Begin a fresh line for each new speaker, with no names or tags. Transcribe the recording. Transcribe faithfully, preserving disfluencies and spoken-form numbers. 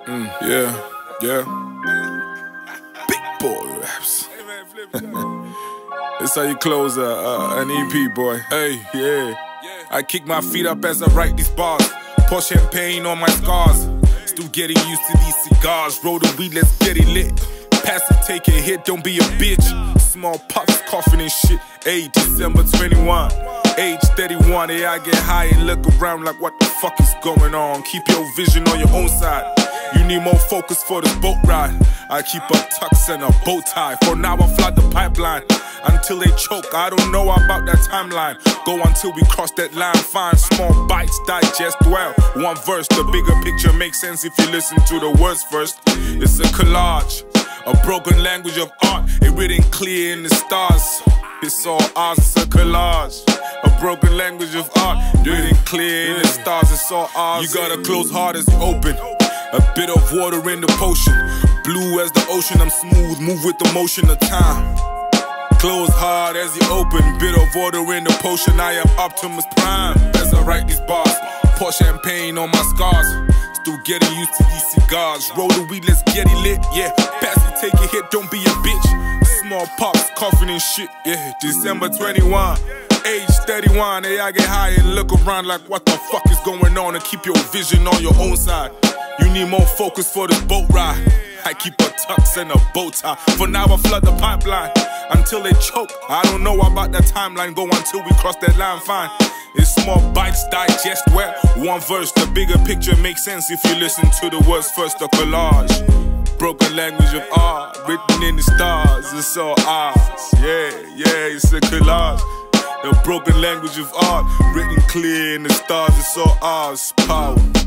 Mm, yeah, yeah. Big boy raps. That's how you close a, uh, an E P, boy. Hey, yeah. I kick my feet up as I write these bars. Pour champagne on my scars. Still getting used to these cigars. Roll the weed, let's get it lit. Pass it, take a hit, don't be a bitch. Small puffs, coughing and shit. Hey, December twenty-one. Age thirty-one, yeah, I get high and look around like what the fuck is going on. Keep your vision on your own side. You need more focus for this boat ride. I keep a tux and a bow tie. For now I fly the pipeline until they choke. I don't know about that timeline. Go until we cross that line. Find small bites, digest well. One verse, the bigger picture makes sense if you listen to the words first. It's a collage, a broken language of art. It written clear in the stars. It's all ours, it's a collage. A broken language of art, written clear in the stars. It's all ours. You got a close heart as you open. A bit of water in the potion. Blue as the ocean, I'm smooth. Move with the motion of time. Close hard as you open. Bit of water in the potion. I am Optimus Prime. As I write these bars, pour champagne on my scars. Still getting used to these cigars. Roll the weed, let's get it lit. Yeah, pass it, take a hit, don't be a bitch. Small pops, coughing and shit. Yeah, December twenty-one. Age thirty-one. Hey, I get high and look around like what the fuck is going on. And keep your vision on your own side. You need more focus for this boat ride. I keep a tux and a bow tie. For now I flood the pipeline until they choke. I don't know about that timeline. Go until we cross that line, fine. It's small bites, digest well. One verse, the bigger picture makes sense if you listen to the words first. The collage, broken language of art, written in the stars. It's all ours. Yeah, yeah, it's a collage. The broken language of art, written clear in the stars. It's all ours. Power.